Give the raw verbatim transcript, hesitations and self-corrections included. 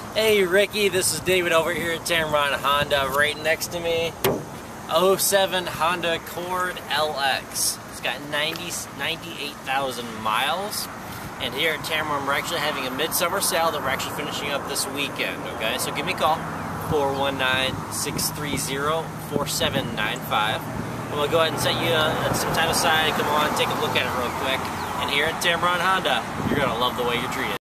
Hey Ricky, this is David over here at Tameron Honda. Right next to me, oh seven Honda Accord L X. It's got ninety, ninety-eight thousand miles. And here at Tameron, we're actually having a midsummer sale that we're actually finishing up this weekend, okay? So give me a call, four one nine, six three zero, four seven nine five. And we'll go ahead and set you uh, some time aside. Come on, take a look at it real quick. And here at Tameron Honda, you're going to love the way you're treated.